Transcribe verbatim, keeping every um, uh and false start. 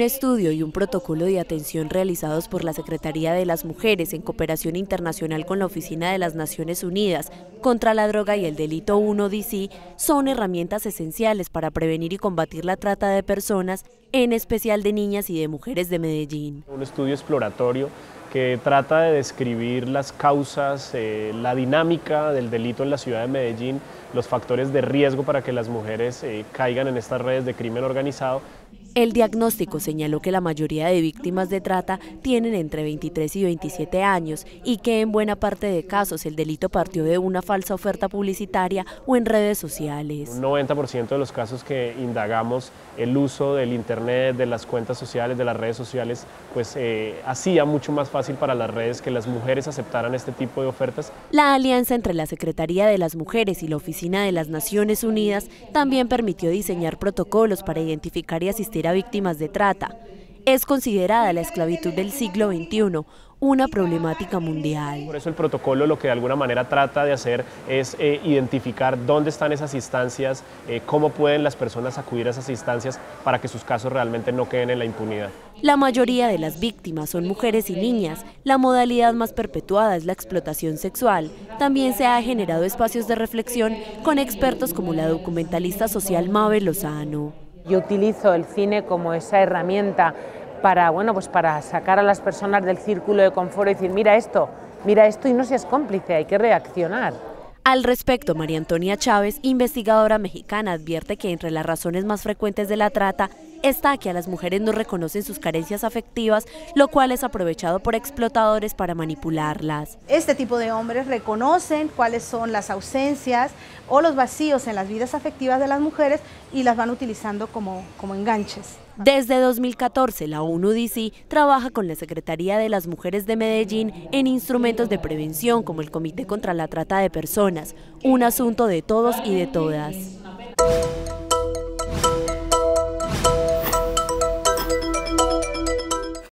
Un estudio y un protocolo de atención realizados por la Secretaría de las Mujeres en cooperación internacional con la Oficina de las Naciones Unidas contra la Droga y el Delito uno D C son herramientas esenciales para prevenir y combatir la trata de personas, en especial de niñas y de mujeres de Medellín. Un estudio exploratorio que trata de describir las causas, eh, la dinámica del delito en la ciudad de Medellín, los factores de riesgo para que las mujeres eh, caigan en estas redes de crimen organizado. El diagnóstico señaló que la mayoría de víctimas de trata tienen entre veintitrés y veintisiete años y que en buena parte de casos el delito partió de una falsa oferta publicitaria o en redes sociales. Un noventa por ciento de los casos que indagamos, el uso del internet, de las cuentas sociales, de las redes sociales, pues eh, hacía mucho más fácil para las redes que las mujeres aceptaran este tipo de ofertas. La alianza entre la Secretaría de las Mujeres y la Oficina de las Naciones Unidas también permitió diseñar protocolos para identificar y asistir a víctimas de trata. Es considerada la esclavitud del siglo veintiuno una problemática mundial. Por eso el protocolo lo que de alguna manera trata de hacer es eh, identificar dónde están esas instancias, eh, cómo pueden las personas acudir a esas instancias para que sus casos realmente no queden en la impunidad. La mayoría de las víctimas son mujeres y niñas. La modalidad más perpetuada es la explotación sexual. También se han generado espacios de reflexión con expertos como la documentalista social Mabel Lozano. Yo utilizo el cine como esa herramienta para, bueno, pues para sacar a las personas del círculo de confort y decir, mira esto, mira esto y no seas cómplice, hay que reaccionar. Al respecto, María Antonia Chávez, investigadora mexicana, advierte que entre las razones más frecuentes de la trata está que a las mujeres no reconocen sus carencias afectivas, lo cual es aprovechado por explotadores para manipularlas. Este tipo de hombres reconocen cuáles son las ausencias o los vacíos en las vidas afectivas de las mujeres y las van utilizando como, como enganches. Desde dos mil catorce, la uno D C trabaja con la Secretaría de las Mujeres de Medellín en instrumentos de prevención como el Comité contra la Trata de Personas, un asunto de todos y de todas.